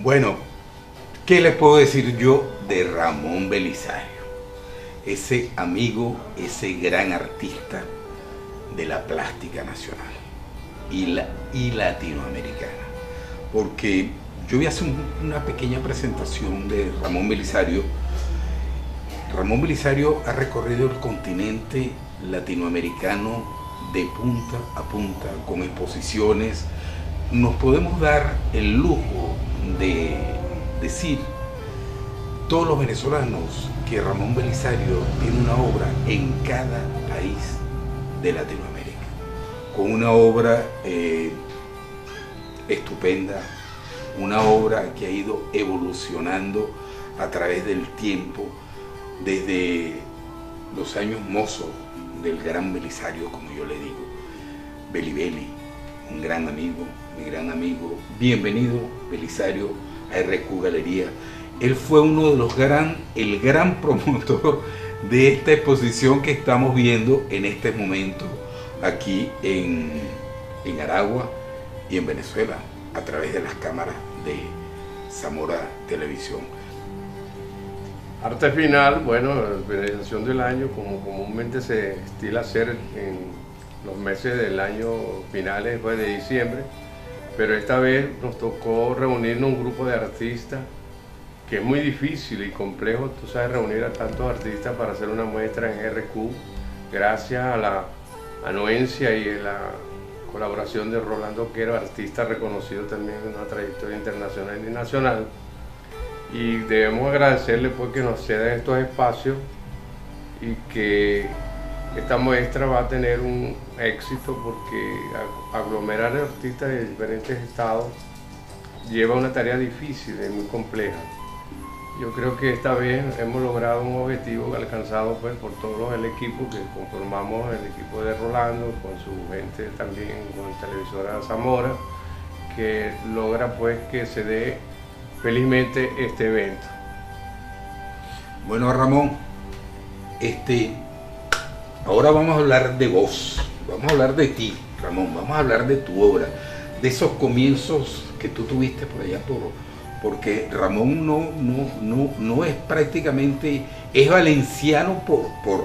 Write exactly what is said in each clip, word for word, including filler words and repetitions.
Bueno, ¿qué les puedo decir yo de Ramón Belisario? Ese amigo, ese gran artista de la plástica nacional y, la, y latinoamericana. Porque yo voy a hacer un, una pequeña presentación de Ramón Belisario. Ramón Belisario ha recorrido el continente latinoamericano de punta a punta con exposiciones. Nos podemos dar el lujo de decir todos los venezolanos que Ramón Belisario tiene una obra en cada país de Latinoamérica, con una obra eh, estupenda, una obra que ha ido evolucionando a través del tiempo, desde los años mozos del gran Belisario, como yo le digo, Beli Beli, un gran amigo, mi gran amigo. Bienvenido, Belisario, a R Q Galería. Él fue uno de los gran, el gran promotor de esta exposición que estamos viendo en este momento aquí en, en Aragua y en Venezuela, a través de las cámaras de Zamora Televisión. Arte final, bueno, la finalización del año, como comúnmente se estila hacer en los meses del año finales, después de diciembre, pero esta vez nos tocó reunirnos un grupo de artistas, que es muy difícil y complejo, tú sabes, reunir a tantos artistas para hacer una muestra en R Q, gracias a la anuencia y a la colaboración de Rolando Quero, artista reconocido también en una trayectoria internacional y nacional. Y debemos agradecerle pues que nos cedan estos espacios y que esta muestra va a tener un éxito, porque aglomerar artistas de diferentes estados lleva una tarea difícil y muy compleja. Yo creo que esta vez hemos logrado un objetivo alcanzado pues por todos el equipo que conformamos, el equipo de Rolando, con su gente también, con Televisora Zamora, que logra pues que se dé felizmente este evento. Bueno, Ramón, este, ahora vamos a hablar de vos, vamos a hablar de ti, Ramón, vamos a hablar de tu obra, de esos comienzos que tú tuviste por allá, por, porque Ramón no, no, no, no es prácticamente, es valenciano por, por,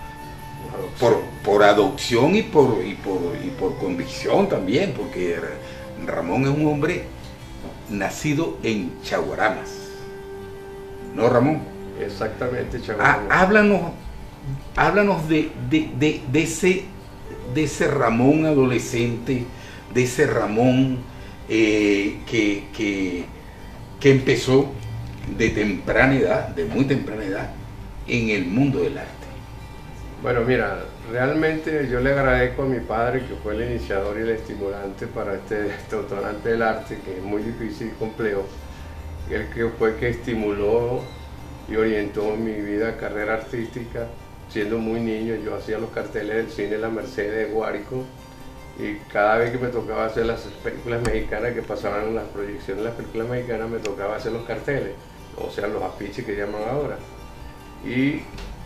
por, por adopción y por, y, por, y por convicción también, porque Ramón es un hombre nacido en Chaguaramas, ¿no, Ramón? Exactamente, Chaguaramas. Ah, háblanos, háblanos de, de, de, de, ese, de ese Ramón adolescente, de ese Ramón eh, que, que, que empezó de temprana edad, de muy temprana edad, en el mundo del arte. Bueno, mira, realmente yo le agradezco a mi padre, que fue el iniciador y el estimulante para este detonante del arte, que es muy difícil y complejo. Él que fue que estimuló y orientó mi vida, carrera artística. Siendo muy niño, yo hacía los carteles del cine La Merced de Guárico, y cada vez que me tocaba hacer las películas mexicanas, que pasaban en las proyecciones de las películas mexicanas, me tocaba hacer los carteles, o sea, los afiches que llaman ahora. Y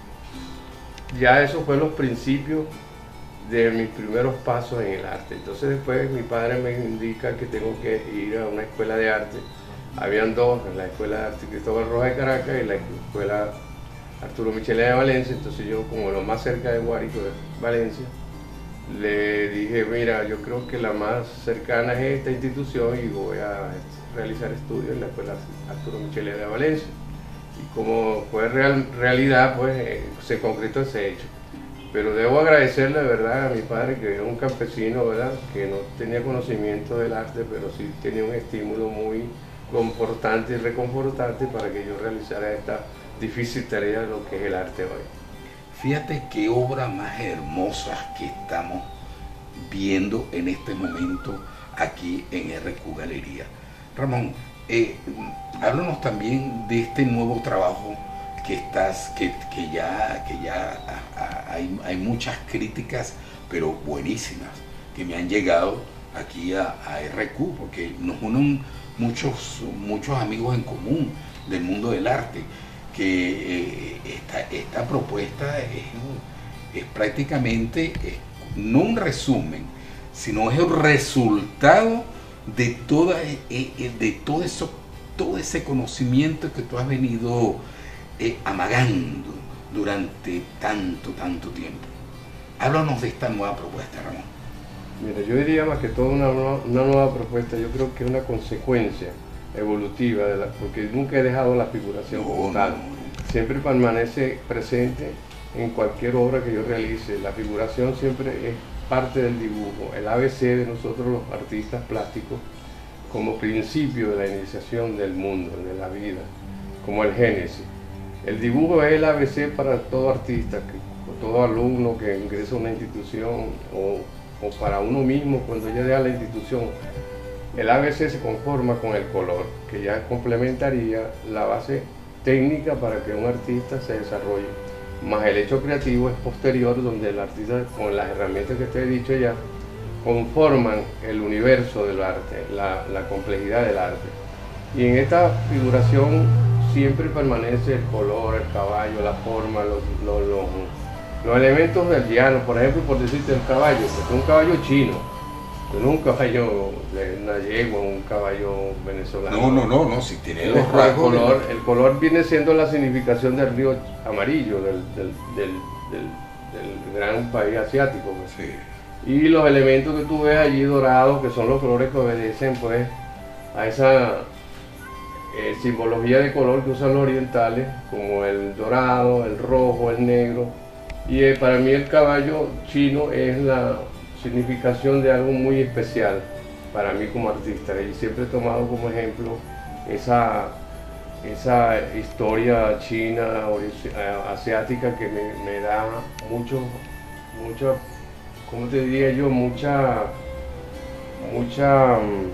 ya eso fue los principios de mis primeros pasos en el arte. Entonces después mi padre me indica que tengo que ir a una escuela de arte. Habían dos, la Escuela de Arte Cristóbal Rojas de Caracas y la Escuela Arturo Michelena de Valencia. Entonces yo, como lo más cerca de Guárico, de Valencia, le dije, mira, yo creo que la más cercana es esta institución y voy a realizar estudios en la Escuela Arturo Michelena de Valencia. Y como fue real, realidad, pues eh, se concretó ese hecho. Pero debo agradecerle de verdad a mi padre, que era un campesino, ¿verdad?, que no tenía conocimiento del arte, pero sí tenía un estímulo muy confortante y reconfortante para que yo realizara esta difícil tarea de lo que es el arte hoy. Fíjate qué obra más hermosa que estamos viendo en este momento aquí en R Q Galería. Ramón, eh, háblanos también de este nuevo trabajo que estás, que, que ya, que ya a, a, hay, hay muchas críticas, pero buenísimas, que me han llegado aquí a, a R Q, porque nos unen muchos, muchos amigos en común del mundo del arte, que eh, esta, esta propuesta es, es prácticamente, es, no un resumen, sino es el resultado de, toda, de todos esos todo ese conocimiento que tú has venido eh, amagando durante tanto, tanto tiempo. Háblanos de esta nueva propuesta, Ramón. Mira, yo diría más que todo una, una nueva propuesta, yo creo que es una consecuencia evolutiva, de la, porque nunca he dejado la figuración No, como tal. no. Siempre permanece presente en cualquier obra que yo realice. La figuración siempre es parte del dibujo, el A B C de nosotros los artistas plásticos, como principio de la iniciación del mundo, de la vida, como el génesis. El dibujo es el A B C para todo artista, que, todo alumno que ingresa a una institución o, o para uno mismo cuando ya deja la institución. El A B C se conforma con el color, que ya complementaría la base técnica para que un artista se desarrolle. Más el hecho creativo es posterior, donde el artista, con las herramientas que te he dicho ya, conforman el universo del arte, la, la complejidad del arte. Y en esta figuración siempre permanece el color, el caballo, la forma, los, los, los, los elementos del llano. Por ejemplo, por decirte el caballo, pues es un caballo chino. No un caballo de una yegua, un caballo venezolano. No, no, no, no, si tiene los el, rasgos. color, el color viene siendo la significación del río amarillo, del, del, del, del, del gran país asiático. Pues. Sí. Y los elementos que tú ves allí dorados, que son los colores que obedecen pues a esa eh, simbología de color que usan los orientales, como el dorado, el rojo, el negro. Y eh, para mí el caballo chino es la significación de algo muy especial para mí como artista, y siempre he tomado como ejemplo esa, esa historia china, asiática, que me, me da mucho, mucho, ¿cómo te diría yo? Mucha, mucha um,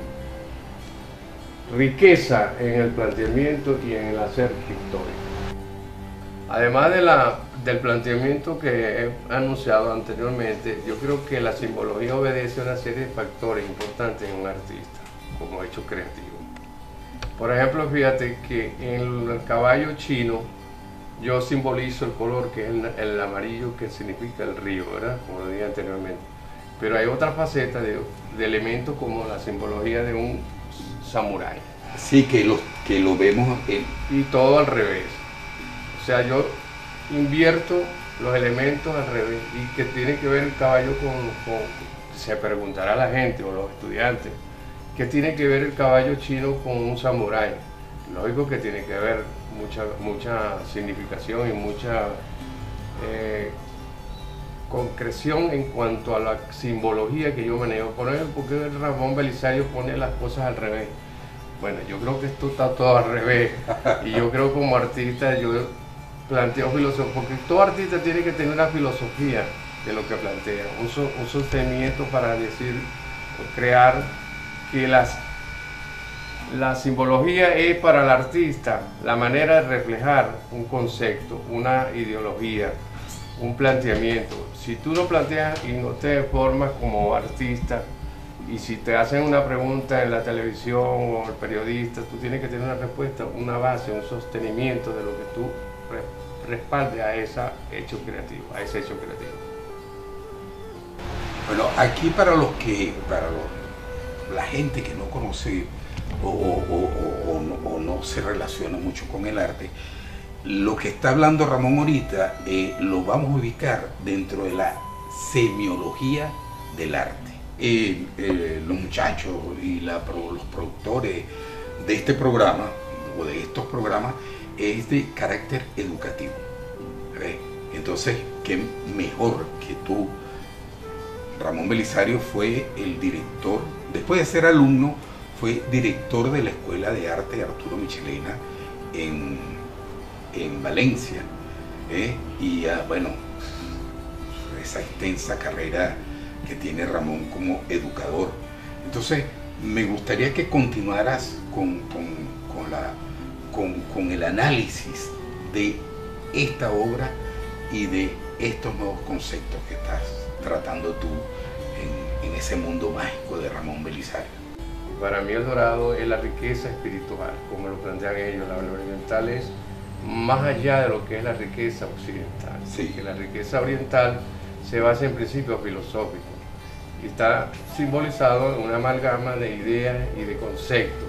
riqueza en el planteamiento y en el hacer pictórico. Además de la, del planteamiento que he anunciado anteriormente, yo creo que la simbología obedece a una serie de factores importantes en un artista, como hecho creativo. Por ejemplo, fíjate que en el caballo chino yo simbolizo el color, que es el, el amarillo, que significa el río, ¿verdad? Como lo dije anteriormente. Pero hay otra faceta de, de elementos como la simbología de un samurái. Sí, que lo, que lo vemos en... Y todo al revés. O sea, yo invierto los elementos al revés, y que tiene que ver el caballo con, con, se preguntará la gente o los estudiantes, ¿qué tiene que ver el caballo chino con un samurái? Lógico que tiene que ver mucha, mucha significación y mucha eh, concreción en cuanto a la simbología que yo manejo. Por ejemplo, ¿por qué Ramón Belisario pone las cosas al revés? Bueno, yo creo que esto está todo al revés, y yo creo como artista, yo planteo filosofía, porque todo artista tiene que tener una filosofía de lo que plantea, un, so, un sostenimiento para decir, crear que las, la simbología es para el artista la manera de reflejar un concepto, una ideología, un planteamiento. Si tú lo planteas y no te formas como artista, y si te hacen una pregunta en la televisión o el periodista, tú tienes que tener una respuesta, una base, un sostenimiento de lo que tú respalde a ese hecho creativo, a ese hecho creativo. Bueno, aquí para los que, para los, la gente que no conoce o, o, o, o, no, o no se relaciona mucho con el arte, lo que está hablando Ramón ahorita eh, lo vamos a ubicar dentro de la semiología del arte. Eh, eh, los muchachos y la, los productores de este programa o de estos programas es de carácter educativo. ¿Ves? Entonces, qué mejor que tú. Ramón Belisario fue el director, después de ser alumno, fue director de la Escuela de Arte Arturo Michelena en, en Valencia. ¿eh? Y uh, bueno, esa extensa carrera que tiene Ramón como educador. Entonces, me gustaría que continuaras con, con, con, la, con, con el análisis de esta obra y de estos nuevos conceptos que estás tratando tú en, en ese mundo mágico de Ramón Belisario. Para mí el dorado es la riqueza espiritual, como lo plantean ellos. La oriental es más allá de lo que es la riqueza occidental. Sí. Que la riqueza oriental se basa en principios filosóficos y está simbolizado en una amalgama de ideas y de conceptos.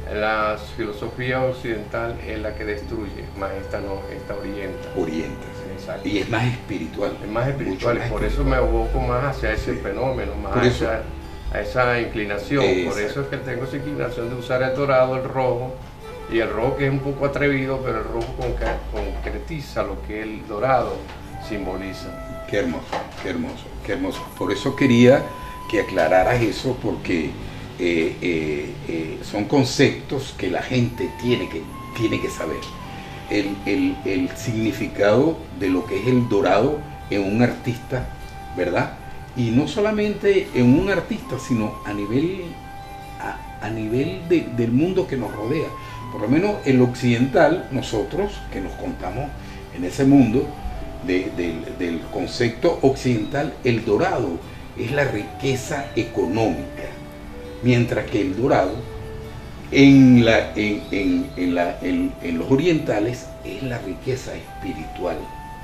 La filosofía occidental es la que destruye, más esta no, esta orienta. Orienta. Exacto. Y es más espiritual. Es más espiritual, más y por espiritual. eso me aboco más hacia ese sí. fenómeno, más por eso, hacia a esa inclinación. Exacto. Por eso es que tengo esa inclinación de usar el dorado, el rojo, y el rojo que es un poco atrevido, pero el rojo concretiza lo que el dorado simboliza. Qué hermoso, qué hermoso, qué hermoso. Por eso quería que aclararas eso, porque eh, eh, eh, son conceptos que la gente tiene que, tiene que saber. El, el, el significado de lo que es el dorado en un artista, ¿verdad? Y no solamente en un artista, sino a nivel, a, a nivel de, del mundo que nos rodea. Por lo menos el occidental, nosotros que nos contamos en ese mundo de, de, del concepto occidental, el dorado es la riqueza económica, mientras que el dorado en, la, en, en, en, la, en, en los orientales es la riqueza espiritual,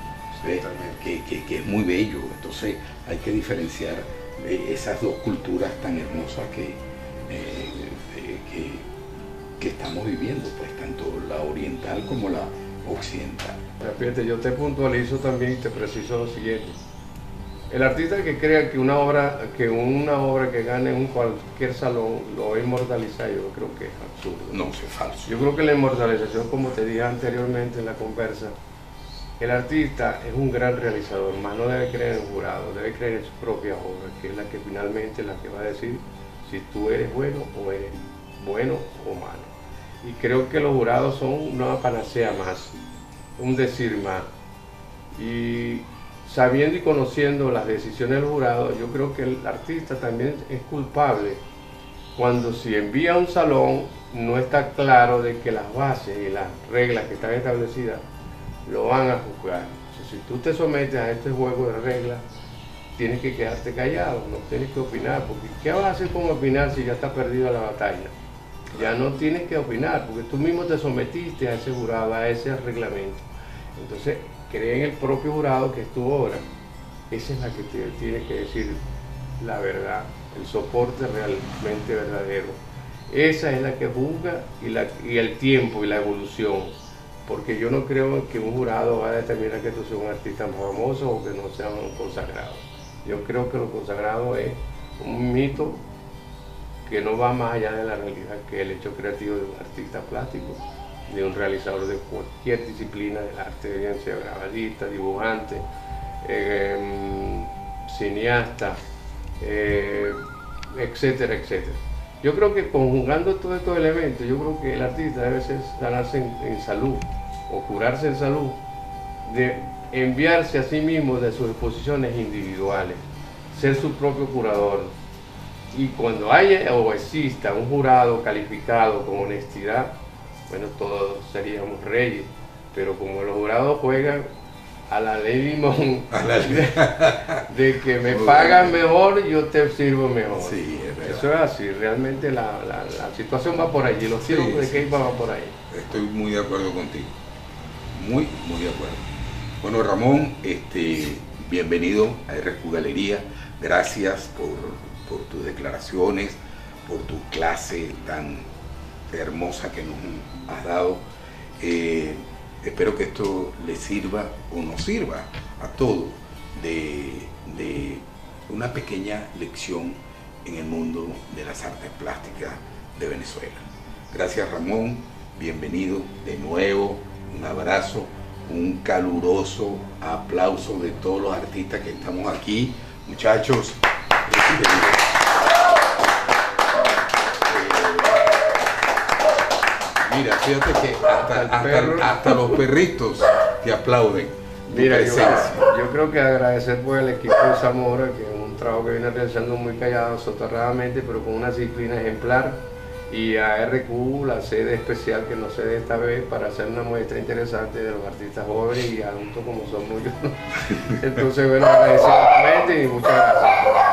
que, que, que es muy bello. Entonces hay que diferenciar esas dos culturas tan hermosas que, eh, que, que estamos viviendo, pues tanto la oriental como la occidental. Fíjate, yo te puntualizo también y te preciso lo siguiente. El artista que crea que una obra que una obra que gane en cualquier salón lo va a inmortalizar, yo creo que es absurdo. No, es falso. Yo creo que la inmortalización, como te dije anteriormente en la conversa, el artista es un gran realizador, más no debe creer en el jurado, debe creer en su propia obra, que es la que finalmente la que va a decir si tú eres bueno o eres bueno o malo. Y creo que los jurados son una panacea más, un decir más. Y sabiendo y conociendo las decisiones del jurado, yo creo que el artista también es culpable cuando si envía a un salón no está claro de que las bases y las reglas que están establecidas lo van a juzgar. O sea, si tú te sometes a este juego de reglas, tienes que quedarte callado, no tienes que opinar, porque ¿qué vas a hacer con opinar si ya está perdida la batalla? Ya no tienes que opinar, porque tú mismo te sometiste a ese jurado, a ese reglamento. Entonces, cree en el propio jurado que es tu obra. Esa es la que te tiene que decir la verdad, el soporte realmente verdadero. Esa es la que juzga y, la, y el tiempo y la evolución. Porque yo no creo que un jurado va a determinar que tú seas un artista famoso o que no sea un consagrado. Yo creo que lo consagrado es un mito que no va más allá de la realidad, que el hecho creativo de un artista plástico, de un realizador de cualquier disciplina del arte, bien sea grabadista, dibujante, eh, cineasta, eh, etcétera, etcétera. Yo creo que conjugando todos estos elementos, yo creo que el artista debe ser, ganarse en, en salud, o curarse en salud, de enviarse a sí mismo de sus exposiciones individuales, ser su propio curador. Y cuando haya o exista un jurado calificado con honestidad, bueno, todos seríamos reyes, pero como los jurados juegan a la ley limón, a la ley. de que me pagan mejor, yo te sirvo mejor. Sí, es verdad. Eso es así, realmente la, la, la situación va por allí, los tiros sí, de Kepa sí. van por ahí. Estoy muy de acuerdo contigo, muy, muy de acuerdo. Bueno, Ramón, este, bienvenido a R Q Galería, gracias por, por tus declaraciones, por tu clase tan hermosa que nos has dado. Eh, espero que esto le sirva o nos sirva a todos de, de una pequeña lección en el mundo de las artes plásticas de Venezuela. Gracias, Ramón, bienvenido de nuevo, un abrazo, un caluroso aplauso de todos los artistas que estamos aquí. Muchachos, mira, fíjate que hasta, hasta, hasta los perritos te aplauden. Mira, yo, yo creo que agradecer por el equipo de Zamora, que es un trabajo que viene realizando muy callado, soterradamente, pero con una disciplina ejemplar, y a R Q, la sede especial que nos cede esta vez para hacer una muestra interesante de los artistas jóvenes y adultos como somos yo. Entonces, bueno, agradecido y muchas gracias.